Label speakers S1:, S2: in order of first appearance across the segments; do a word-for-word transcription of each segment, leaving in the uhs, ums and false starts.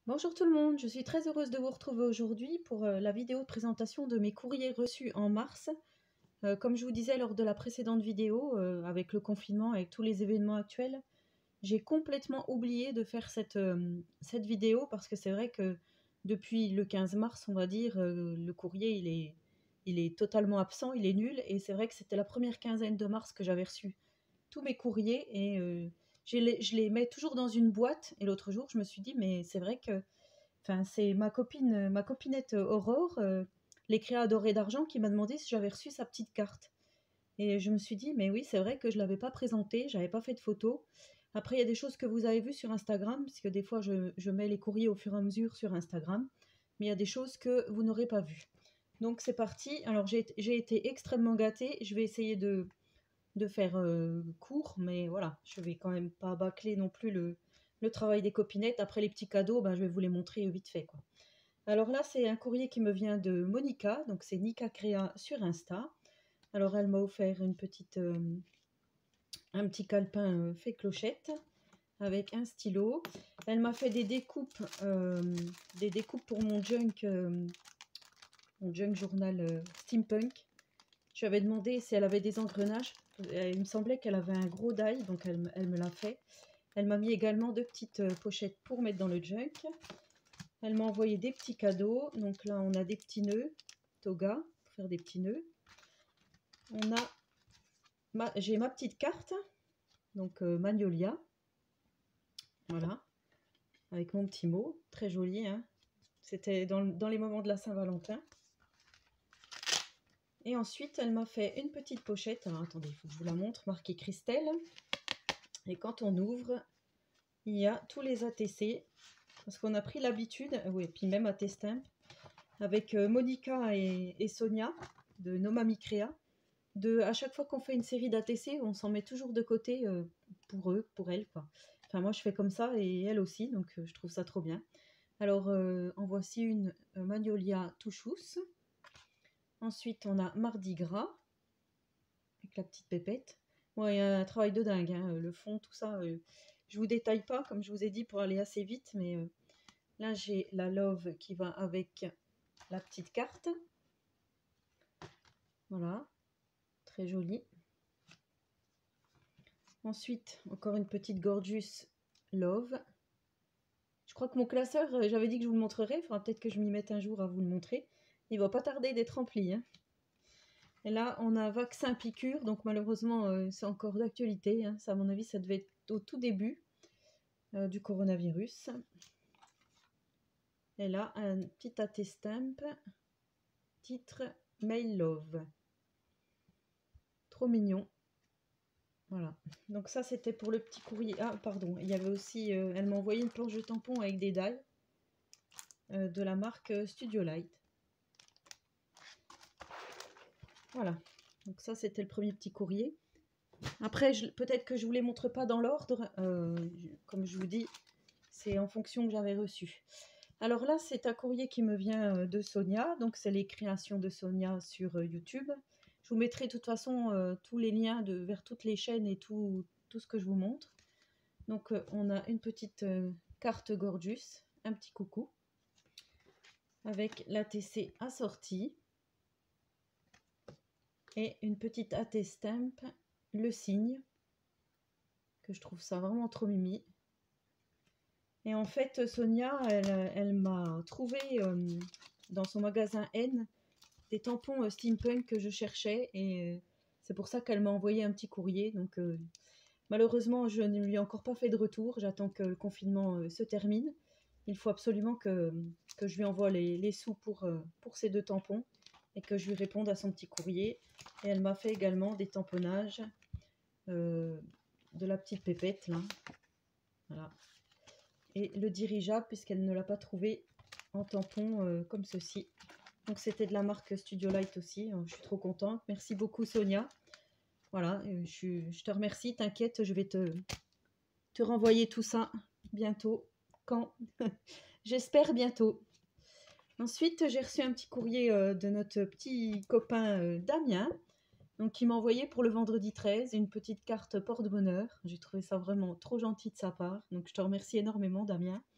S1: Bonjour tout le monde, je suis très heureuse de vous retrouver aujourd'hui pour euh, la vidéo de présentation de mes courriers reçus en mars. Euh, comme je vous disais lors de la précédente vidéo, euh, avec le confinement, avec tous les événements actuels, j'ai complètement oublié de faire cette, euh, cette vidéo parce que c'est vrai que depuis le quinze mars, on va dire, euh, le courrier il est, il est totalement absent, il est nul, et c'est vrai que c'était la première quinzaine de mars que j'avais reçu tous mes courriers et euh, je les, je les mets toujours dans une boîte. Et l'autre jour, je me suis dit, mais c'est vrai que enfin, c'est ma copine, ma copinette Aurore, euh, les créas dorées d'argent, qui m'a demandé si j'avais reçu sa petite carte. Et je me suis dit, mais oui, c'est vrai que je ne l'avais pas présentée, j'avais pas fait de photo. Après, il y a des choses que vous avez vues sur Instagram, parce que des fois, je, je mets les courriers au fur et à mesure sur Instagram, mais il y a des choses que vous n'aurez pas vues. Donc c'est parti. Alors j'ai j'ai été extrêmement gâtée. Je vais essayer de, de faire euh, court, mais voilà, je vais quand même pas bâcler non plus le, le travail des copinettes. Après les petits cadeaux, ben, je vais vous les montrer vite fait, quoi. Alors là, c'est un courrier qui me vient de Monica, donc c'est Nika Créa sur Insta. Alors elle m'a offert une petite, euh, un petit calepin euh, fait clochette avec un stylo. Elle m'a fait des découpes, euh, des découpes pour mon junk, euh, mon junk journal euh, steampunk. Je lui avais demandé si elle avait des engrenages. Il me semblait qu'elle avait un gros die, donc elle, elle me l'a fait. Elle m'a mis également deux petites euh, pochettes pour mettre dans le junk. Elle m'a envoyé des petits cadeaux. Donc là, on a des petits nœuds toga pour faire des petits nœuds. On a, ma, j'ai ma petite carte, donc euh, Magnolia. Voilà, avec mon petit mot, très joli, hein. C'était dans, dans les moments de la Saint-Valentin. Et ensuite, elle m'a fait une petite pochette. Alors attendez, il faut que je vous la montre, marquée Christelle. Et quand on ouvre, il y a tous les A T C, parce qu'on a pris l'habitude, oui, et puis même A T Stamp, avec euh, Monica et, et Sonia de Nomami Créa, de à chaque fois qu'on fait une série d'A T C, on s'en met toujours de côté euh, pour eux, pour elles, quoi. Enfin, moi je fais comme ça et elle aussi, donc euh, je trouve ça trop bien. Alors, euh, en voici une euh, Magnolia Touchous. Ensuite, on a Mardi Gras, avec la petite pépette. Bon, il y a un travail de dingue, hein, le fond, tout ça. Euh, je vous détaille pas, comme je vous ai dit, pour aller assez vite, mais euh, là, j'ai la Love qui va avec la petite carte. Voilà, très jolie. Ensuite, encore une petite Gorgeous Love. Je crois que mon classeur, euh, j'avais dit que je vous le montrerai. Il faudra peut-être que je m'y mette un jour à vous le montrer. Il va pas tarder d'être rempli, hein. Et là, on a vaccin piqûre, donc malheureusement, euh, c'est encore d'actualité, hein. Ça, à mon avis, ça devait être au tout début euh, du coronavirus. Et là, un petit A T Stamp, titre Mail Love. Trop mignon. Voilà. Donc ça, c'était pour le petit courrier. Ah, pardon. Il y avait aussi, euh, elle m'a envoyé une planche de tampon avec des dalles euh, de la marque Studio Light. Voilà. Donc ça, c'était le premier petit courrier. Après, peut-être que je ne vous les montre pas dans l'ordre. Euh, comme je vous dis, c'est en fonction que j'avais reçu. Alors là, c'est un courrier qui me vient de Sonia. Donc, c'est les créations de Sonia sur YouTube. Je vous mettrai de toute façon euh, tous les liens de, vers toutes les chaînes et tout, tout ce que je vous montre. Donc, euh, on a une petite euh, carte Gorgeous, un petit coucou, avec l'A T C assortie. Et une petite A T Stamp, le signe, que je trouve ça vraiment trop mimi. Et en fait, Sonia, elle, elle m'a trouvé euh, dans son magasin N des tampons euh, steampunk que je cherchais, et euh, c'est pour ça qu'elle m'a envoyé un petit courrier. Donc euh, malheureusement, je ne lui ai encore pas fait de retour. J'attends que le confinement euh, se termine. Il faut absolument que, que je lui envoie les, les sous pour, euh, pour ces deux tampons et que je lui réponde à son petit courrier. Et elle m'a fait également des tamponnages euh, de la petite pépette là. Voilà. Et le dirigeable, puisqu'elle ne l'a pas trouvé en tampon euh, comme ceci. Donc c'était de la marque Studio Light aussi. Je suis trop contente. Merci beaucoup Sonia. Voilà, je, je te remercie. T'inquiète, je vais te, te renvoyer tout ça bientôt. Quand j'espère bientôt. Ensuite, j'ai reçu un petit courrier euh, de notre petit copain euh, Damien, donc qui m'a envoyé pour le vendredi treize une petite carte porte-bonheur. J'ai trouvé ça vraiment trop gentil de sa part. Donc je te remercie énormément Damien.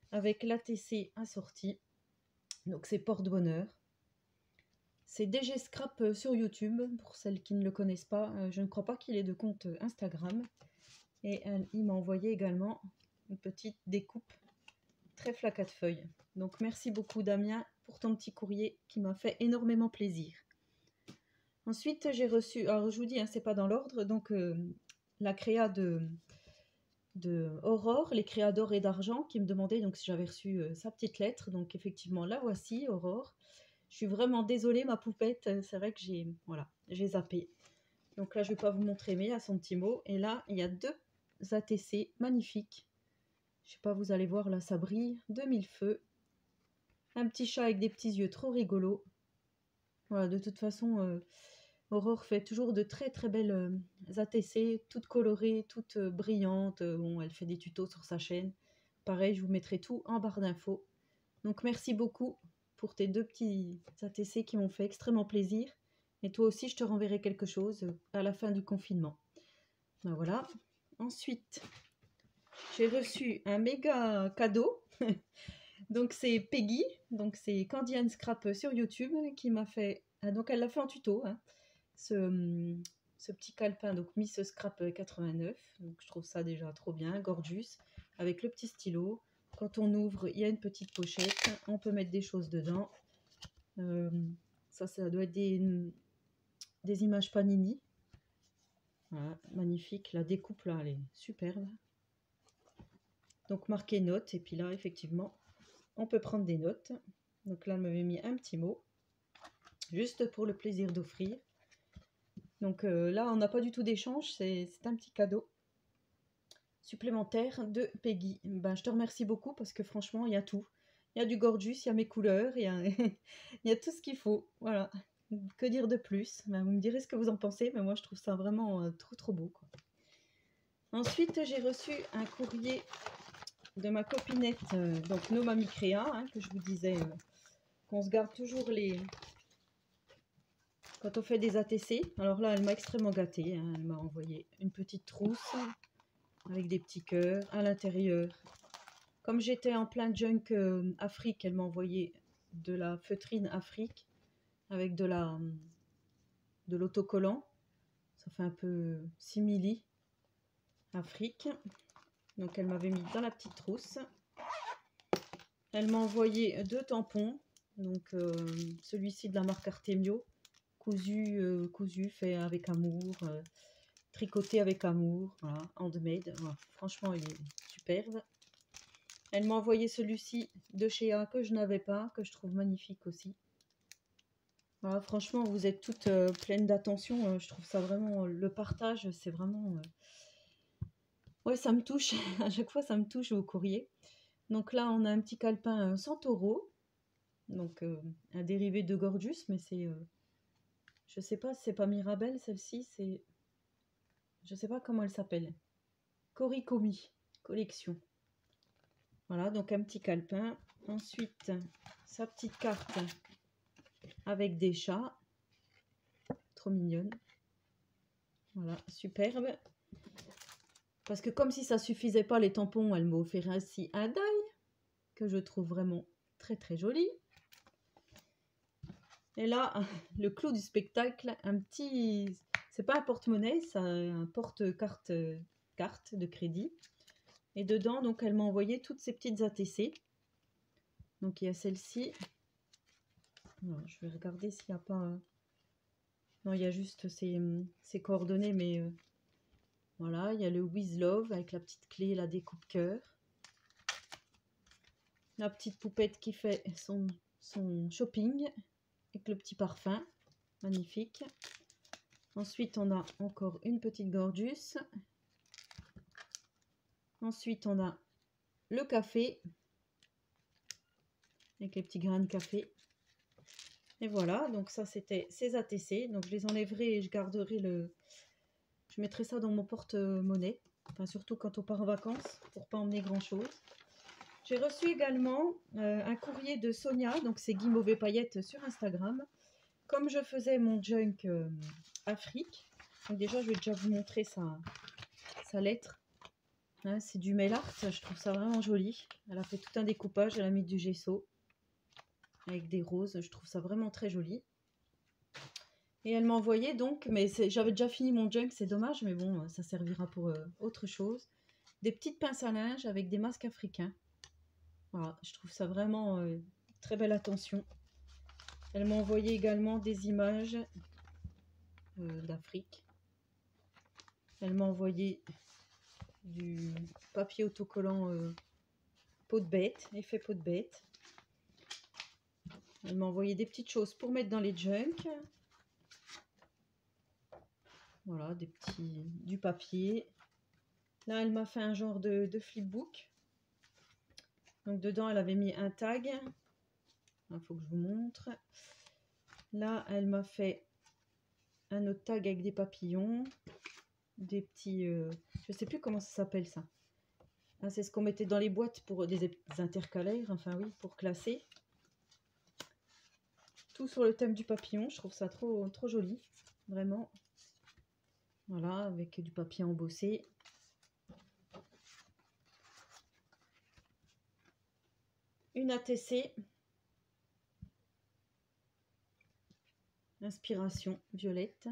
S1: avec l'A T C assorti. Donc c'est porte-bonheur. C'est D G Scrap sur YouTube, pour celles qui ne le connaissent pas. Euh, je ne crois pas qu'il ait de compte Instagram. Et euh, il m'a envoyé également une petite découpe très flaca de feuilles. Donc merci beaucoup Damien pour ton petit courrier qui m'a fait énormément plaisir. Ensuite j'ai reçu, alors je vous dis, hein, c'est pas dans l'ordre, donc euh, la créa de, de Aurore, les créas d'or et d'argent, qui me demandait donc si j'avais reçu euh, sa petite lettre. Donc effectivement la voici, Aurore. Je suis vraiment désolée ma poupette, c'est vrai que j'ai voilà, j'ai zappé. Donc là je vais pas vous montrer mais il y a son petit mot. Et là il y a deux A T C magnifiques. Je sais pas, vous allez voir là, ça brille de mille feux. Un petit chat avec des petits yeux trop rigolos. Voilà, de toute façon, euh, Aurore fait toujours de très très belles euh, A T C, toutes colorées, toutes euh, brillantes. Bon, elle fait des tutos sur sa chaîne. Pareil, je vous mettrai tout en barre d'infos. Donc merci beaucoup pour tes deux petits A T C qui m'ont fait extrêmement plaisir. Et toi aussi, je te renverrai quelque chose à la fin du confinement. Ben voilà. Ensuite, j'ai reçu un méga cadeau. Donc c'est Peggy, donc c'est Candy and Scrap sur YouTube qui m'a fait, ah, donc elle l'a fait en tuto, hein, ce, ce petit calepin, donc Miss Scrap quatre-vingt-neuf, donc je trouve ça déjà trop bien, gorgeous, avec le petit stylo. Quand on ouvre, il y a une petite pochette, on peut mettre des choses dedans. Euh, ça, ça doit être des, des images Panini. Voilà, magnifique, la découpe là, elle est superbe. Donc marqué notes, et puis là, effectivement, on peut prendre des notes. Donc là, elle m'avait mis un petit mot, juste pour le plaisir d'offrir. Donc euh, là, on n'a pas du tout d'échange, c'est un petit cadeau supplémentaire de Peggy. Ben, je te remercie beaucoup parce que franchement, il y a tout. Il y a du gorgeous, il y a mes couleurs, il y a, il y a tout ce qu'il faut. Voilà. Que dire de plus? Ben, vous me direz ce que vous en pensez, mais moi, je trouve ça vraiment euh, trop, trop beau, quoi. Ensuite, j'ai reçu un courrier de ma copinette, euh, donc No Mamie Créa, hein, que je vous disais, euh, qu'on se garde toujours les... Quand on fait des A T C. Alors là, elle m'a extrêmement gâtée, hein. Elle m'a envoyé une petite trousse avec des petits cœurs à l'intérieur. Comme j'étais en plein junk euh, Afrique, elle m'a envoyé de la feutrine Afrique avec de la de l'autocollant. Ça fait un peu simili Afrique. Donc elle m'avait mis dans la petite trousse. Elle m'a envoyé deux tampons. Donc euh, celui-ci de la marque Artemio, cousu, euh, cousu fait avec amour, euh, tricoté avec amour, voilà, handmade. Voilà. Franchement, il est superbe. Elle m'a envoyé celui-ci de chez A que je n'avais pas, que je trouve magnifique aussi. Voilà, franchement, vous êtes toutes euh, pleines d'attention. Euh, je trouve ça vraiment, euh, le partage, c'est vraiment... Euh... Ouais, ça me touche. À chaque fois, ça me touche au courrier. Donc là, on a un petit calepin euh, Santoro. Donc, euh, un dérivé de Gorgeous, mais c'est... Euh... Je sais pas, c'est pas Mirabelle, celle-ci, c'est... Je sais pas comment elle s'appelle. Korikomi collection. Voilà, donc un petit calepin. Ensuite, sa petite carte avec des chats. Trop mignonne. Voilà, superbe. Parce que comme si ça suffisait pas les tampons, elle m'a offert ainsi un die que je trouve vraiment très très joli. Et là, le clou du spectacle, un petit... C'est pas un porte-monnaie, c'est un porte-carte carte de crédit. Et dedans, donc, elle m'a envoyé toutes ces petites A T C. Donc, il y a celle-ci. Je vais regarder s'il n'y a pas... Non, il y a juste ces, ces coordonnées, mais... Euh, voilà, il y a le With Love avec la petite clé, la découpe cœur. La petite poupette qui fait son, son shopping avec le petit parfum. Magnifique. Ensuite, on a encore une petite gorgeous. Ensuite, on a le café avec les petits grains de café. Et voilà, donc ça, c'était ces A T C. Donc, je les enlèverai et je garderai le... Je mettrai ça dans mon porte-monnaie. Enfin, surtout quand on part en vacances, pour pas emmener grand-chose. J'ai reçu également euh, un courrier de Sonia. Donc, c'est Guy Mauvais Paillettes sur Instagram. Comme je faisais mon junk euh, Afrique. Donc, déjà, je vais déjà vous montrer sa, sa lettre. Hein, c'est du mail art, je trouve ça vraiment joli. Elle a fait tout un découpage, elle a mis du gesso avec des roses, je trouve ça vraiment très joli. Et elle m'a envoyé donc, mais j'avais déjà fini mon junk, c'est dommage, mais bon, ça servira pour euh, autre chose. Des petites pinces à linge avec des masques africains. Voilà, je trouve ça vraiment euh, très belle attention. Elle m'a envoyé également des images euh, d'Afrique. Elle m'a envoyé du papier autocollant euh, peau de bête, effet peau de bête. Elle m'a envoyé des petites choses pour mettre dans les junks. Voilà, des petits, du papier. Là, elle m'a fait un genre de, de flipbook. Donc, dedans, elle avait mis un tag. Il faut que je vous montre. Là, elle m'a fait un autre tag avec des papillons. Des petits... Euh, je sais plus comment ça s'appelle, ça. Ah, c'est ce qu'on mettait dans les boîtes pour des, des intercalaires. Enfin, oui, pour classer. Tout sur le thème du papillon. Je trouve ça trop, trop joli. Vraiment. Voilà, avec du papier embossé. Une A T C. Inspiration violette.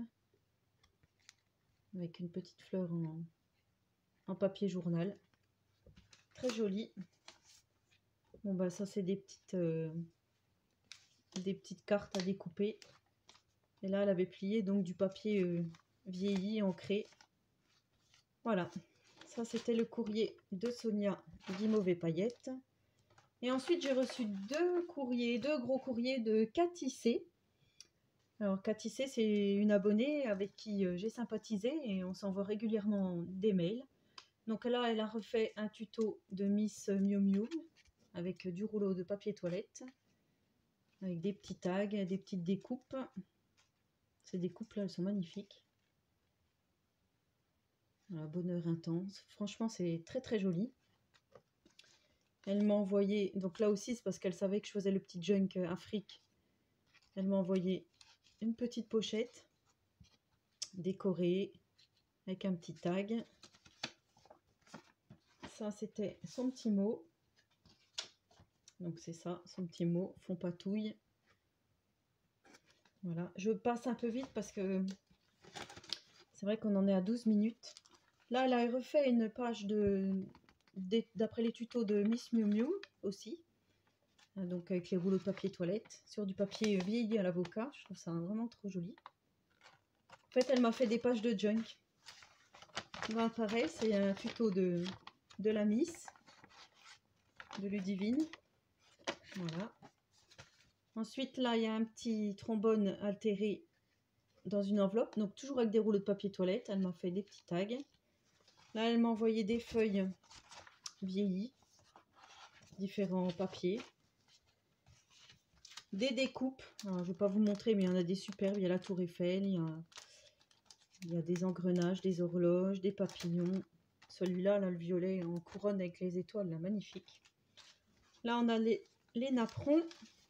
S1: Avec une petite fleur en, en papier journal. Très joli. Bon, bah, ça, c'est des petites, euh, des petites cartes à découper. Et là, elle avait plié donc du papier euh, vieilli, ancré. Voilà. Ça, c'était le courrier de Sonia Guimauvé Paillettes. Et ensuite, j'ai reçu deux courriers, deux gros courriers de Cathy C. Alors, Cathy C, c'est une abonnée avec qui euh, j'ai sympathisé et on s'envoie régulièrement des mails. Donc là, elle a refait un tuto de Miss Miu Miu avec du rouleau de papier toilette, avec des petits tags, des petites découpes. Ces découpes-là, elles sont magnifiques. Voilà, bonheur intense. Franchement, c'est très très joli. Elle m'a envoyé, donc là aussi, c'est parce qu'elle savait que je faisais le petit junk Afrique. Elle m'a envoyé une petite pochette décorée avec un petit tag. Ça, c'était son petit mot. Donc, c'est ça, son petit mot, fond patouille. Voilà, je passe un peu vite parce que c'est vrai qu'on en est à douze minutes. Là, elle a refait une page de d'après les tutos de Miss Miu Miu aussi. Donc, avec les rouleaux de papier toilette sur du papier vieilli à l'avocat. Je trouve ça vraiment trop joli. En fait, elle m'a fait des pages de junk. Ben, pareil, c'est un tuto de, de la Miss, de Ludivine. Voilà. Ensuite, là, il y a un petit trombone altéré dans une enveloppe. Donc, toujours avec des rouleaux de papier toilette. Elle m'a fait des petits tags. Là, elle m'a envoyé des feuilles vieillies. Différents papiers. Des découpes. Alors, je ne vais pas vous montrer, mais il y en a des superbes. Il y a la Tour Eiffel. Il y a, il y a des engrenages, des horloges, des papillons. Celui-là, là, le violet en couronne avec les étoiles, là, magnifique. Là, on a les, les napperons.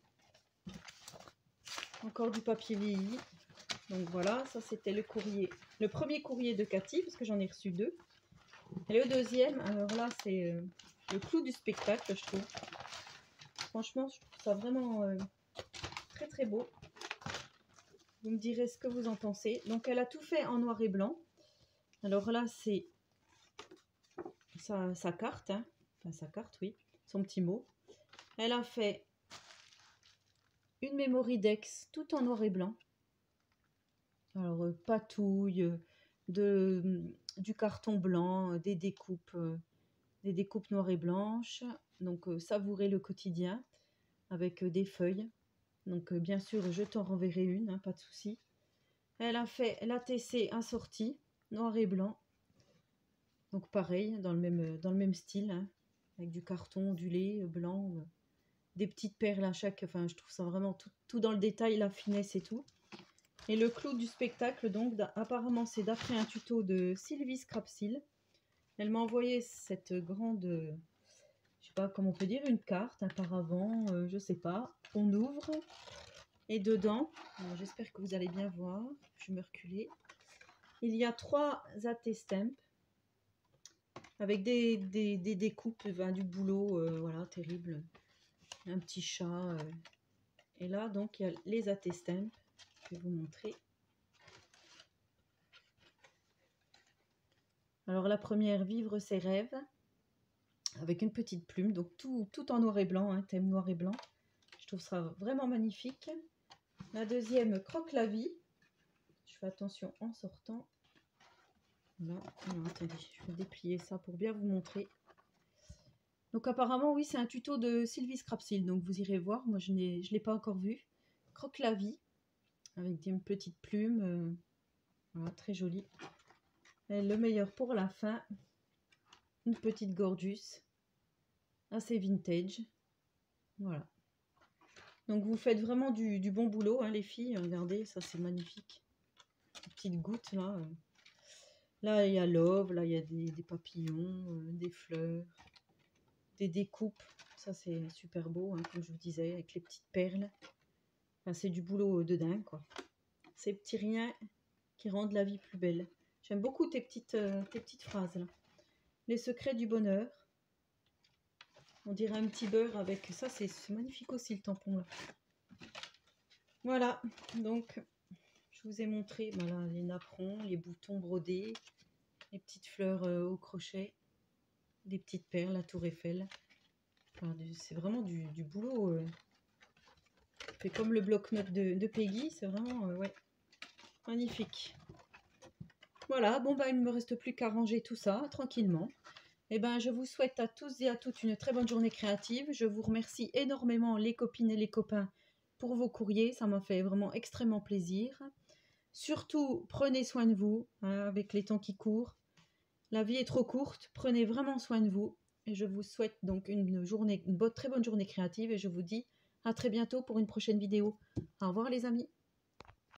S1: Encore du papier vieilli. Donc voilà, ça c'était le courrier, le premier courrier de Cathy, parce que j'en ai reçu deux. Et le deuxième, alors là, c'est euh, le clou du spectacle, je trouve. Franchement, je trouve ça vraiment euh, très très beau. Vous me direz ce que vous en pensez. Donc elle a tout fait en noir et blanc. Alors là, c'est sa, sa carte, hein. Enfin sa carte, oui, son petit mot. Elle a fait une memory dex tout en noir et blanc. Alors euh, patouille, euh, de, du carton blanc, euh, des découpes, euh, des découpes noires et blanches. Donc euh, savourer le quotidien avec euh, des feuilles. Donc euh, bien sûr, je t'en renverrai une, hein, pas de souci. Elle a fait l'A T C assorti, noir et blanc. Donc pareil, dans le même, dans le même style, hein, avec du carton, du lait euh, blanc, euh, des petites perles à chaque. Enfin, je trouve ça vraiment tout, tout dans le détail, la finesse et tout. Et le clou du spectacle, donc, apparemment, c'est d'après un tuto de Sylvie Scrapsil. Elle m'a envoyé cette grande, je sais pas comment on peut dire, une carte, un paravent, euh, je sais pas. On ouvre. Et dedans, j'espère que vous allez bien voir, je vais me reculer. Il y a trois A T stamps. avec des, des, des découpes, enfin, du boulot, euh, voilà, terrible. Un petit chat. Euh. Et là, donc, il y a les attestamps. Je vais vous montrer. Alors, la première, vivre ses rêves. Avec une petite plume, donc tout, tout en noir et blanc, hein, thème noir et blanc. Je trouve ça vraiment magnifique. La deuxième, croque la vie. Je fais attention en sortant. Là, alors, attendez, je vais déplier ça pour bien vous montrer. Donc apparemment, oui, c'est un tuto de Sylvie Scrapsil, donc vous irez voir. Moi, je ne l'ai pas encore vu. Croque la vie, avec une petite plume. Euh, voilà, très jolie. Et le meilleur pour la fin, une petite gorgeous, assez vintage. Voilà. Donc vous faites vraiment du, du bon boulot, hein, les filles. Regardez, ça c'est magnifique. Des petites gouttes là. Là, il y a love, là, il y a des, des papillons, euh, des fleurs, des découpes. Ça, c'est super beau, hein, comme je vous disais, avec les petites perles. Enfin, c'est du boulot de dingue, quoi. Ces petits riens qui rendent la vie plus belle. J'aime beaucoup tes petites, euh, tes petites phrases, là. Les secrets du bonheur. On dirait un petit beurre avec... Ça, c'est magnifique aussi, le tampon, là. Voilà, donc... Je vous ai montré voilà, les napperons, les boutons brodés, les petites fleurs euh, au crochet, des petites perles, la tour Eiffel. Enfin, c'est vraiment du, du boulot. Euh, fait comme le bloc-notes de, de Peggy, c'est vraiment euh, ouais, magnifique. Voilà, bon bah il ne me reste plus qu'à ranger tout ça tranquillement. Et ben je vous souhaite à tous et à toutes une très bonne journée créative. Je vous remercie énormément les copines et les copains pour vos courriers, ça m'a fait vraiment extrêmement plaisir. Surtout, prenez soin de vous, hein, avec les temps qui courent. La vie est trop courte, prenez vraiment soin de vous. Et je vous souhaite donc une journée, une bonne, très bonne journée créative. Et je vous dis à très bientôt pour une prochaine vidéo. Au revoir les amis.